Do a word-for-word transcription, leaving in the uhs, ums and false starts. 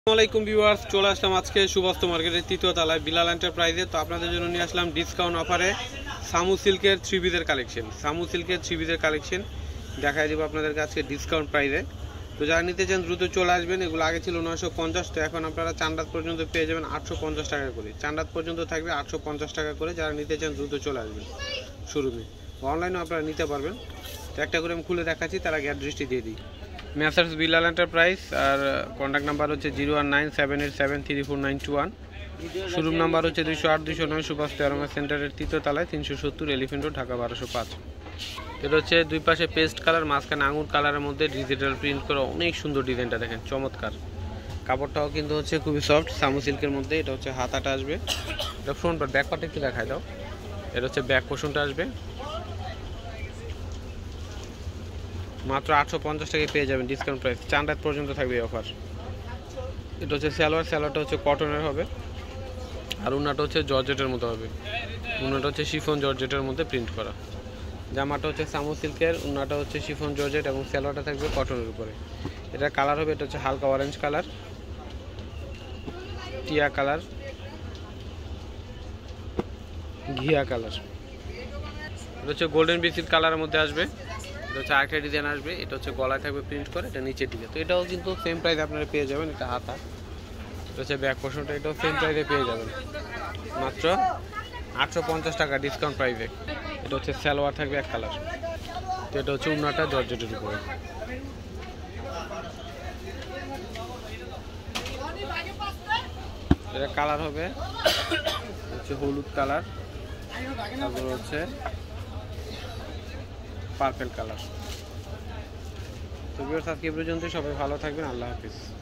আসসালামাইকুম ভিউয়ার্স, চলে আসলাম আজকে সুবাস্ত মার্কেটের তৃতীয় তলায় বিলাল এন্টারপ্রাইজে। তো আপনাদের জন্য নিয়ে আসলাম ডিসকাউন্ট অফারে সামু সিল্কের থ্রি পিসের কালেকশন। সামু সিল্কের থ্রি পিসের কালেকশন দেখাই দেবো আপনাদের কাছে ডিসকাউন্ট প্রাইসে। তো যারা নিতে চান দ্রুত চলে আসবেন। এগুলো আগে ছিল নয়শো পঞ্চাশ, তো এখন আপনারা চান্দাত পর্যন্ত পেয়ে যাবেন আটশো পঞ্চাশ টাকা করে। চান্দাত পর্যন্ত থাকবে আটশো পঞ্চাশ টাকা করে। যারা নিতে চান দ্রুত চলে আসবেন শোরুমে, অনলাইনেও আপনারা নিতে পারবেন। তো একটা করে আমি খুলে দেখাচ্ছি, তার আগে অ্যাড্রেসটি দিয়ে দিই। মেসার্স বিলাল এন্টারপ্রাইজ, আর কন্ট্যাক্ট নাম্বার হচ্ছে zero one nine seven eight seven three four nine two one. Showroom number হচ্ছে দুইশো আট দুইশো নয় সুভাষ তেরোমা সেন্টারের তৃতীয় তলায়, তিনশো সত্তর এলিফেন্ট রোড, ঢাকা বারোশো পাঁচ। এটা হচ্ছে দুই পাশে পেস্ট কালার, মাঝখানে আঙুর কালারের মধ্যে ডিজিটাল প্রিন্ট করা অনেক সুন্দর ডিজাইনটা দেখেন, চমৎকার। কাপড়টাও কিন্তু হচ্ছে খুবই সফট, সামু সিল্কের মধ্যে। এটা হচ্ছে হাতাটা আসবে, এটা ফ্রন্ট পার্ট, ব্যাক পার্ট একটু দেখাই দাও। এটা হচ্ছে ব্যাক পোর্শনটা আসবে, মাত্র আটশো পঞ্চাশ টাকায় পেয়ে যাবেন ডিসকাউন্ট প্রাইস। চার রাত পর্যন্ত থাকবে এই অফার। এটা হচ্ছে সালোয়ার, সালোয়ারটা হচ্ছে কটনের হবে, আর উন্নাটা হচ্ছে জর্জেটের মধ্যে হবে। উন্নাটা হচ্ছে শিফন জর্জেটের মধ্যে প্রিন্ট করা। জামাটা হচ্ছে সামু সিল্কের, উন্নাটা হচ্ছে শিফন জর্জেট এবং সালোয়ারটা থাকবে কটনের উপরে। এটা কালার হবে, এটা হচ্ছে হালকা অরেঞ্জ কালার, টিয়া কালার, ঘিয়া কালার। এটা হচ্ছে গোল্ডেন বিস্কিট কালারের মধ্যে আসবে। এটা হচ্ছে আরেকটা ডিজাইন আসবে, এটা হচ্ছে গলায় থাকবে প্রিন্ট করে, এটা নিচের দিকে। তো এটাও কিন্তু সেম প্রাইসে আপনারা পেয়ে যাবেন। এটা হাতা, এটা হচ্ছে ব্যাক পোর্শনটা, এটাও সেম প্রাইসে পেয়ে যাবেন মাত্র আটশো পঞ্চাশ টাকা ডিসকাউন্ট প্রাইসে। এটা হচ্ছে সালোয়ার থাকবে এক কালার, তো এটা হচ্ছে উন্নাটা জর্জেটের উপরে। এটা কালার হবে হচ্ছে হলুদ কালার, তারপর হচ্ছে পার্পল কালার। তো ভিউয়ার্স, আজকে পর্যন্ত সবাই ভালো থাকবেন, আল্লাহ হাফিজ।